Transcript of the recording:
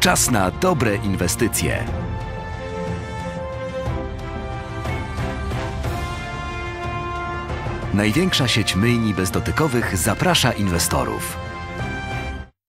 Czas na dobre inwestycje. Największa sieć myjni bezdotykowych zaprasza inwestorów.